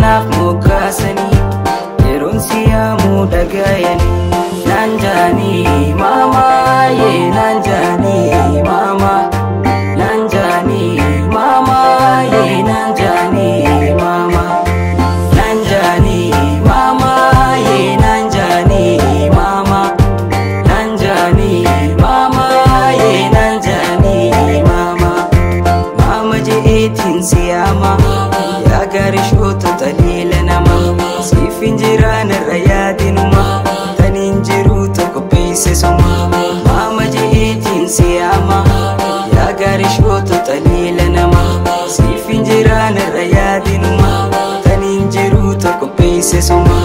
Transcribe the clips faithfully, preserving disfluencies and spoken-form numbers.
kanaaf moggaasanii yeroon siyaamuu dhagayanii naan jaanii mama yee naan jaanii mama naan jaanii mama yee naan jaanii mama naan jaanii mama yee naan jaanii mama naan jaanii mama yee naan jaanii mama mama jeetiin siyaama yaa garishoota taliila nama siif hin jiraan irra yaadinuma taniin jiru tokko beeyse soma mama jeetiin siyaama yaa garishoota taliila nama siif hin jiraan irra yaadinuma taniin jiru tokko beeyse soma.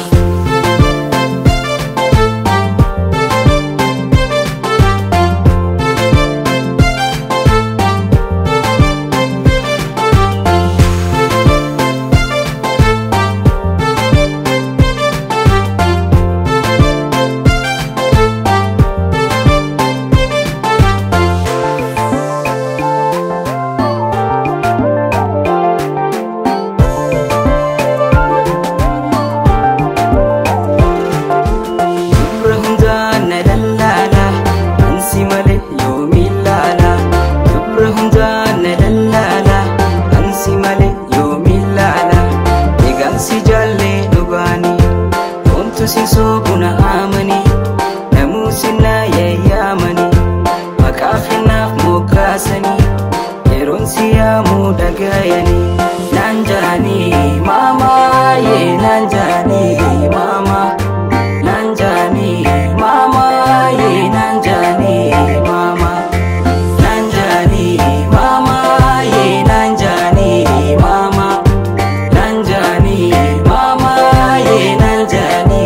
Sisoo buna amani namuu sinaa yayyamani maqaa kennaaf moggaasanii yeroon siyaamuu dhagayanii naan jaanii mama yee naan jaanii mama naan jaanii mama yee naan jaanii mama naan jaanii mama yee naan jaanii mama naan jaanii mama yee naan jaanii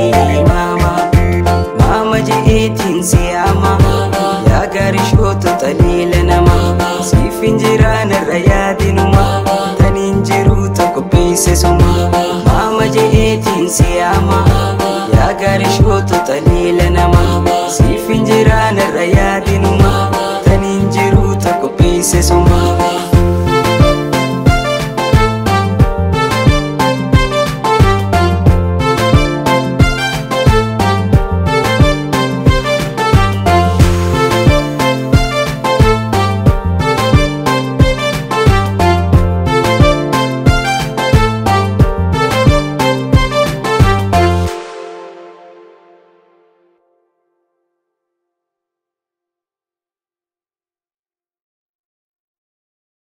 jeetiin siyaama yaa garishoota taliila nama siif hin jiraan irra yaadinuma taniin jiru tokko beeyse soma mama jeetiin siyaama yaa garishoota taliila nama siif hin jiraan irra yaadinuma taniin jiru tokko beeyse soma.